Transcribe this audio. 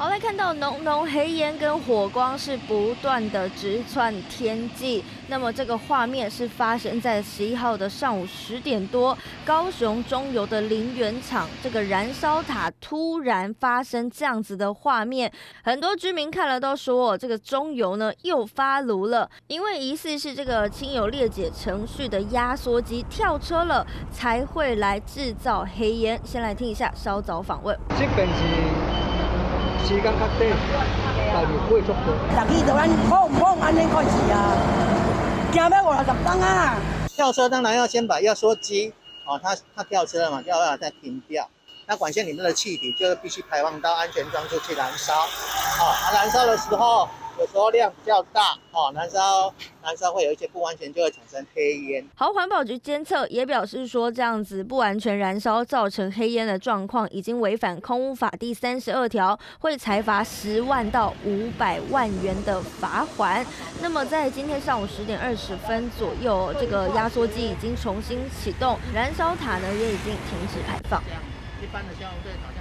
好，来看到浓浓黑烟跟火光是不断的直窜天际。那么这个画面是发生在11号的上午10点多，高雄中油的林园厂这个燃烧塔突然发生这样子的画面，很多居民看了都说，这个中油呢又发炉了，因为疑似是这个清油裂解程序的压缩机跳车了，才会来制造黑烟。先来听一下稍早访问。 这边是时间较短，但是火速度。 人去就咱碰唔碰安尼开始啊，惊要50分钟啊！ 跳车当然要先把压缩机它跳车了嘛，要让它再停掉。那管线里面的气体就必须排放到安全装置去燃烧。燃烧的时候有时候量比较大，燃烧会有一些不安全，就会产生黑烟。 好，环保局监测也表示说，这样子不完全燃烧造成黑烟的状况，已经违反空污法第32条，会裁罚10万到500万元的罚锾。那么在今天上午10点20分左右，这个压缩机已经重新启动，燃烧塔呢也已经停止排放。 一般的消防队好像。